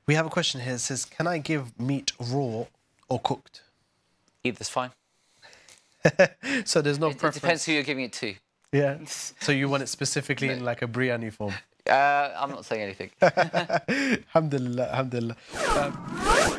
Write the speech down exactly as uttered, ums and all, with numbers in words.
We have a question here. It says, can I give meat raw or cooked? Either's fine. So there's no it, preference? It depends who you're giving it to. Yeah. So you want it specifically No. in like a biryani form? Uh, I'm not saying anything. Alhamdulillah, alhamdulillah. Um,